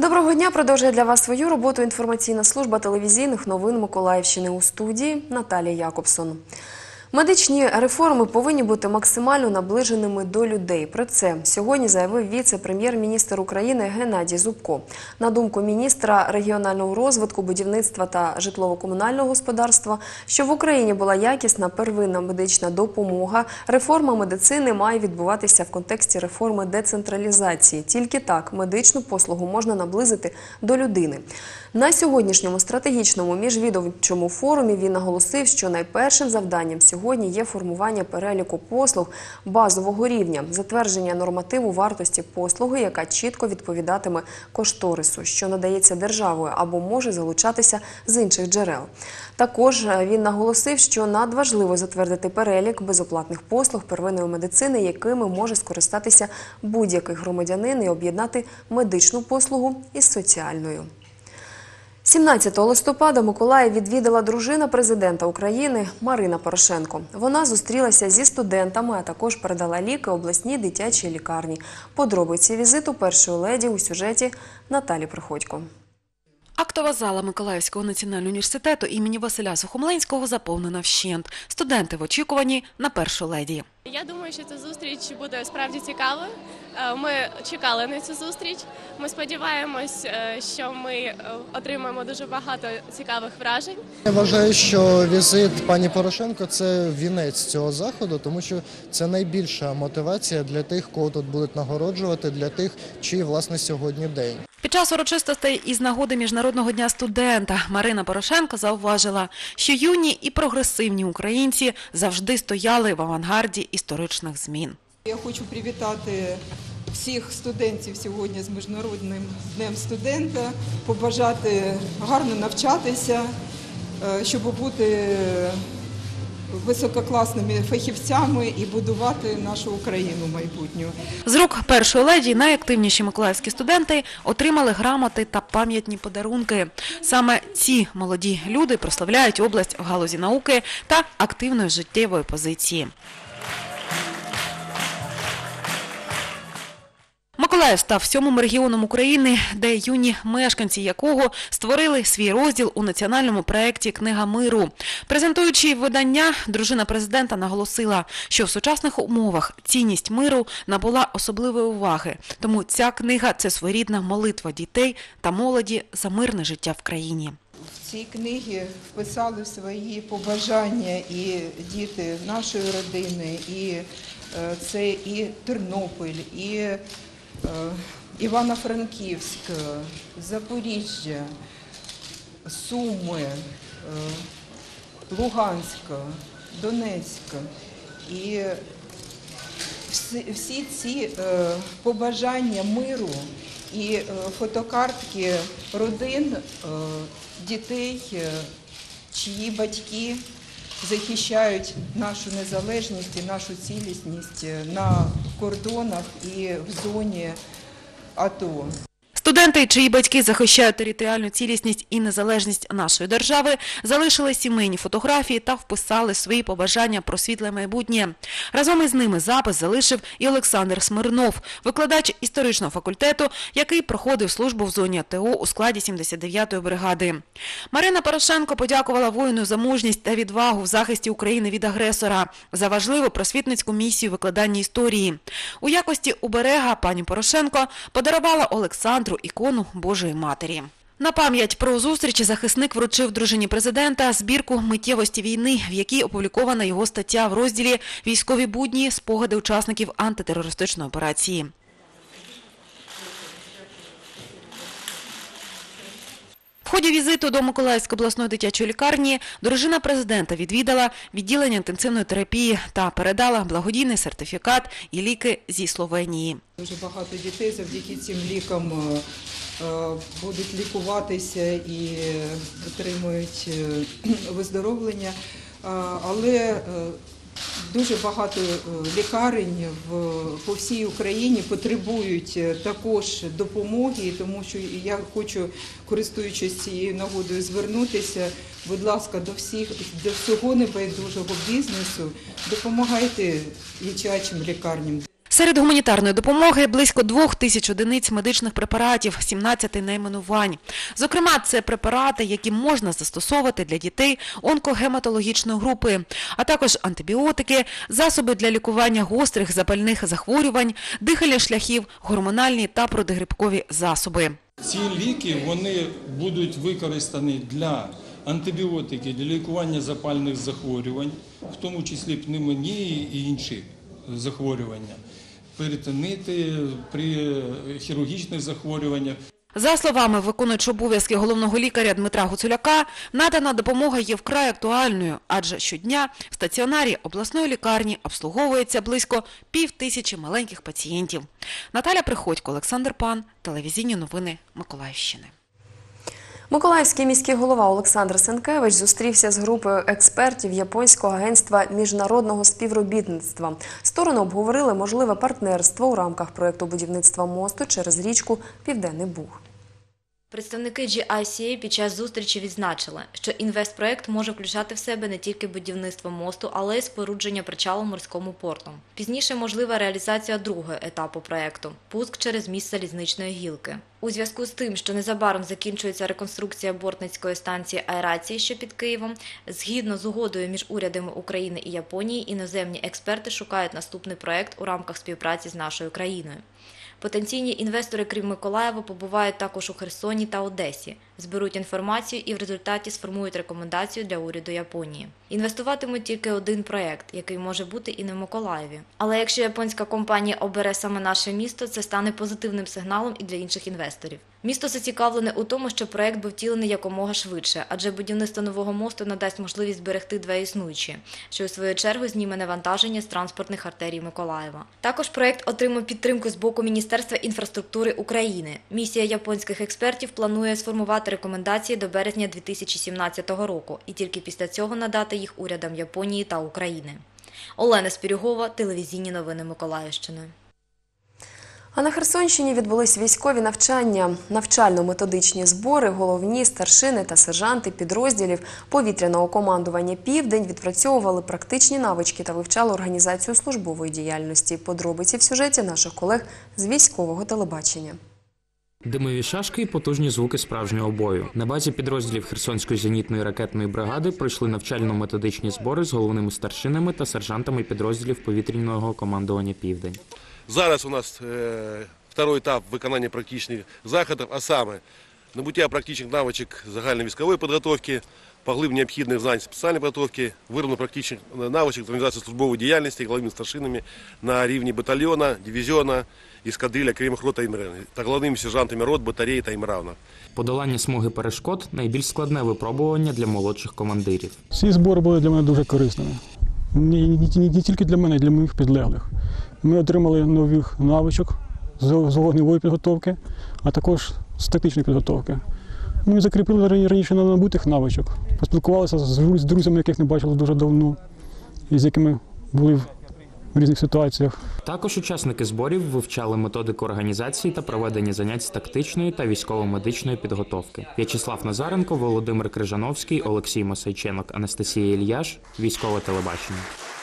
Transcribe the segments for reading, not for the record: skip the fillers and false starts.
Доброго дня! Продовжує для вас свою роботу інформаційна служба телевізійних новин Миколаївщини. У студії Наталія Якобсон. Медичні реформи повинні бути максимально наближеними до людей. Про це сьогодні заявив віце-прем'єр-міністр України Геннадій Зубко. На думку міністра регіонального розвитку, будівництва та житлово-комунального господарства, щоб в Україні була якісна первинна медична допомога, реформа медицини має відбуватися в контексті реформи децентралізації. Тільки так медичну послугу можна наблизити до людини. На сьогоднішньому стратегічному міжвідомчому форумі він наголосив, що найпершим завданням сьогодні є формування переліку послуг базового рівня, затвердження нормативу вартості послуги, яка чітко відповідатиме кошторису, що надається державою або може залучатися з інших джерел. Також він наголосив, що надважливо затвердити перелік безоплатних послуг первинної медицини, якими може скористатися будь-який громадянин, і об'єднати медичну послугу із соціальною. 17 листопада Миколаїв відвідала дружина президента України Марина Порошенко. Вона зустрілася зі студентами, а також передала ліки обласній дитячій лікарні. Подробиці візиту першої леді у сюжеті Наталі Приходько. Актова зала Миколаївського національного університету імені Василя Сухомлинського заповнена вщент. Студенти в очікуванні на першу леді. Я думаю, що ця зустріч буде справді цікавою. Ми чекали на цю зустріч. Ми сподіваємось, що ми отримаємо дуже багато цікавих вражень. Я вважаю, що візит пані Порошенко – це вінець цього заходу, тому що це найбільша мотивація для тих, кого тут будуть нагороджувати, для тих, чий, власне, сьогодні день. Під час урочистостей із нагоди Міжнародного дня студента Марина Порошенко зауважила, що юні і прогресивні українці завжди стояли в авангарді історичних змін. Я хочу привітати всіх студентів сьогодні з Міжнародним днем студента, побажати гарно навчатися, щоб бути висококласними фахівцями і будувати нашу Україну майбутню. З рук першої леді найактивніші миколаївські студенти отримали грамоти та пам'ятні подарунки. Саме ці молоді люди прославляють область в галузі науки та активної життєвої позиції. Миколаїв став 7-м регіоном України, де юні мешканці якого створили свій розділ у національному проєкті «Книга миру». Презентуючи видання, дружина президента наголосила, що в сучасних умовах цінність миру набула особливої уваги. Тому ця книга – це своєрідна молитва дітей та молоді за мирне життя в країні. В цій книгі вписали свої побажання і діти нашої родини, і це і Тернопіль, і Івано-Франківськ, Запоріжжя, Суми, Луганська, Донецька. І всі ці побажання миру і фотокартки родин, дітей, чиї батьки захищають нашу незалежність і нашу цілісність на кордонах і в зоні АТО. Студенти, чиї батьки захищають територіальну цілісність і незалежність нашої держави, залишили сімейні фотографії та вписали свої побажання про світле майбутнє. Разом із ними запис залишив і Олександр Смирнов, викладач історичного факультету, який проходив службу в зоні АТО у складі 79-ї бригади. Марина Порошенко подякувала воїну за мужність та відвагу в захисті України від агресора, за важливу просвітницьку місію викладання історії. У якості оберега пані Порошенко подарувала Олександру ікону Божої Матері. На пам'ять про зустріч захисник вручив дружині президента збірку «Миттєвості війни», в якій опублікована його стаття в розділі «Військові будні. Спогади учасників антитерористичної операції». В ході візиту до Миколаївської обласної дитячої лікарні дружина президента відвідала відділення інтенсивної терапії та передала благодійний сертифікат і ліки зі Словенії. Дуже багато дітей завдяки цим лікам будуть лікуватися і отримують виздоровлення, але дуже багато лікарень по всій Україні потребують також допомоги, тому що я хочу, користуючись цією нагодою, звернутися, будь ласка, до всього небайдужого бізнесу, допомагайте дитячим лікарням. Серед гуманітарної допомоги близько 2000 одиниць медичних препаратів, 17 найменувань. Зокрема, це препарати, які можна застосовувати для дітей онкогематологічної групи, а також антибіотики, засоби для лікування гострих запальних захворювань, дихальних шляхів, гормональні та протигрибкові засоби. Ці ліки вони будуть використані для антибіотики, для лікування запальних захворювань, в тому числі пневмонії і інші захворювання, перитонити, при хірургічних захворюваннях. За словами виконуючого обов'язки головного лікаря Дмитра Гуцуляка, надана допомога є вкрай актуальною, адже щодня в стаціонарі обласної лікарні обслуговується близько 5000 маленьких пацієнтів. Наталя Приходько, Олександр Пан, телевізійні новини Миколаївщини. Миколаївський міський голова Олександр Сенкевич зустрівся з групою експертів Японського агентства міжнародного співробітництва. Сторони обговорили можливе партнерство у рамках проєкту будівництва мосту через річку Південний Буг. Представники GICA під час зустрічі відзначили, що інвестпроект може включати в себе не тільки будівництво мосту, але й спорудження причалу морському порту. Пізніше можлива реалізація другого етапу проекту – пуск через міст залізничної гілки. У зв'язку з тим, що незабаром закінчується реконструкція бортницької станції аерації, що під Києвом, згідно з угодою між урядами України і Японії, іноземні експерти шукають наступний проект у рамках співпраці з нашою країною. Потенційні інвестори, крім Миколаєва, побувають також у Херсоні та Одесі, зберуть інформацію і в результаті сформують рекомендацію для уряду Японії. Інвестуватимуть тільки один проєкт, який може бути і не в Миколаєві. Але якщо японська компанія обере саме наше місто, це стане позитивним сигналом і для інших інвесторів. Місто зацікавлене у тому, щоб проєкт був втілений якомога швидше, адже будівництво нового мосту надасть можливість зберегти два існуючі, що у свою чергу зніме навантаження з транспортних артерій Миколаєва. Також проєкт отримав підтримку з боку Міністерства інфраструктури України. Місія японських експертів планує сформувати рекомендації до березня 2017 року і тільки після цього надати їх урядам Японії та України. Олена Спірюгова, телевізійні новини Миколаївщини. А на Херсонщині відбулись військові навчання. Навчально-методичні збори, головні, старшини та сержанти підрозділів повітряного командування «Південь» відпрацьовували практичні навички та вивчали організацію службової діяльності. Подробиці в сюжеті наших колег з військового телебачення. Димові шашки і потужні звуки справжнього бою. На базі підрозділів Херсонської зенітної ракетної бригади пройшли навчально-методичні збори з головними старшинами та сержантами підрозділів повітряного командування «Південь». Зараз у нас второй етап виконання практичних заходів, а саме набуття практичних навичок загальної військової підготовки, поглиб необхідних знань спеціальної підготовки, вироблення практичних навичок з організації службової діяльності головними старшинами на рівні батальйона, дивізіона, ескадрилля, окремих рот та головними сержантами рот, батареї та імравна. Подолання смуги перешкод – найбільш складне випробування для молодших командирів. Ці збори були для мене дуже корисними. Не тільки для мене, а й для моїх підлеглих. Ми отримали нових навичок з вогневої підготовки, а також з тактичної підготовки. Ми закріпили раніше на набутих навичок, поспілкувалися з друзями, яких не бачили дуже давно, і з якими були в різних ситуаціях. Також учасники зборів вивчали методику організації та проведення занять з тактичної та військово-медичної підготовки. В'ячеслав Назаренко, Володимир Крижановський, Олексій Мосейченок, Анастасія Ільяш, військове телебачення.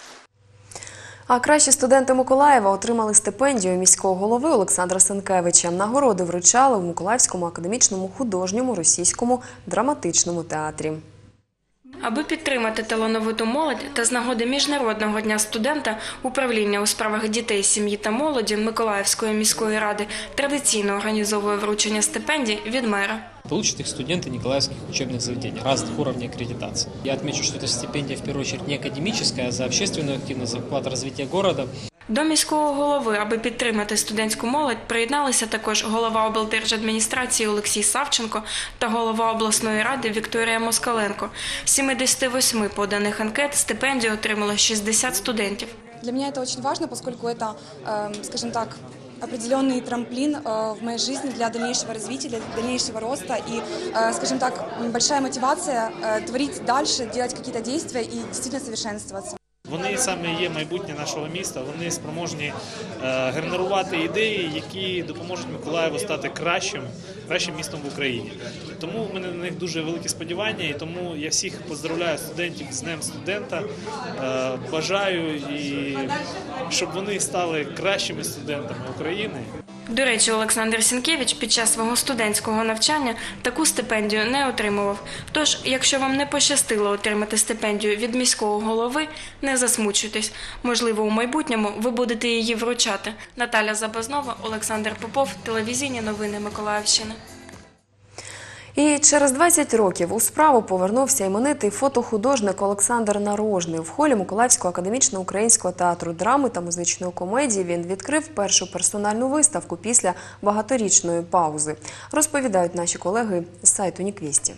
А кращі студенти Миколаєва отримали стипендію міського голови Олександра Сенкевича. Нагороди вручали в Миколаївському академічному художньому російському драматичному театрі. Аби підтримати талановиту молодь та з нагоди Міжнародного дня студента, управління у справах дітей, сім'ї та молоді Миколаївської міської ради традиційно організовує вручення стипендій від мера. Получат их студенты николаевских учебных заведений разных уровней аккредитации. Я отмечу, что эта стипендия в первую очередь не академическая, а за общественную активность, за вклад в развитие города. До міського голови, аби підтримати студентську молодь, приєдналися також голова облдержадміністрації Олексій Савченко та голова обласної ради Вікторія Москаленко. З 78 поданих анкет стипендію отримало 60 студентів. Для меня это очень важно, поскольку это, скажем так, определенный трамплин в моей жизни для дальнейшего развития, для дальнейшего роста и, скажем так, большая мотивация творить дальше, делать какие-то действия и действительно совершенствоваться. Вони саме є майбутнє нашого міста, вони спроможні генерувати ідеї, які допоможуть Миколаєву стати кращим містом в Україні. Тому в мене на них дуже великі сподівання, і тому я всіх поздравляю студентів з Днем студента, бажаю, щоб вони стали кращими студентами України. До речі, Олександр Сінкевич під час свого студентського навчання таку стипендію не отримував. Тож, якщо вам не пощастило отримати стипендію від міського голови, не засмучуйтесь. Можливо, у майбутньому ви будете її вручати. Наталя Забазнова, Олександр Попов, телевізійні новини Миколаївщини. І через 20 років у справу повернувся іменитий фотохудожник Олександр Нарожний. В холі Миколаївського академічного українського театру драми та музичної комедії він відкрив першу персональну виставку після багаторічної паузи. Розповідають наші колеги з сайту Ніквісті.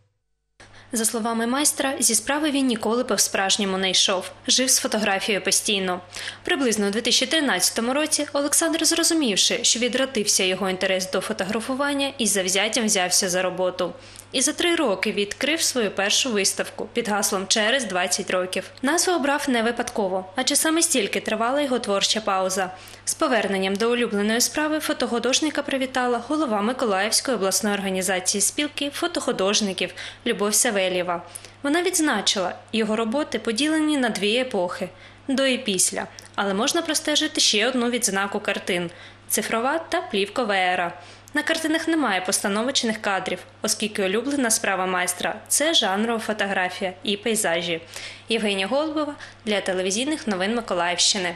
За словами майстра, зі справи він ніколи по-справжньому не йшов. Жив з фотографією постійно. Приблизно у 2013 році Олександр, зрозумівши, що відродився його інтерес до фотографування, із завзяттям взявся за роботу. І за 3 роки відкрив свою першу виставку під гаслом «Через 20 років». Назву обрав не випадково, адже саме стільки тривала його творча пауза. З поверненням до улюбленої справи фотохудожника привітала голова Миколаївської обласної організації спілки фотохудожників Любов Савельєва. Вона відзначила, його роботи поділені на 2 епохи – до і після. Але можна простежити ще одну відзнаку картин – цифрова та плівкова ера. На картинах немає постановочних кадрів, оскільки улюблена справа майстра – це жанрова фотографія і пейзажі. Євгенія Голубова для телевізійних новин Миколаївщини.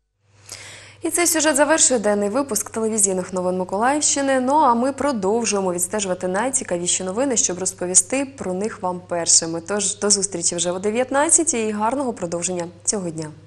І цей сюжет завершує денний випуск телевізійних новин Миколаївщини. Ну а ми продовжуємо відстежувати найцікавіші новини, щоб розповісти про них вам першими. Тож до зустрічі вже о 19-й і гарного продовження цього дня.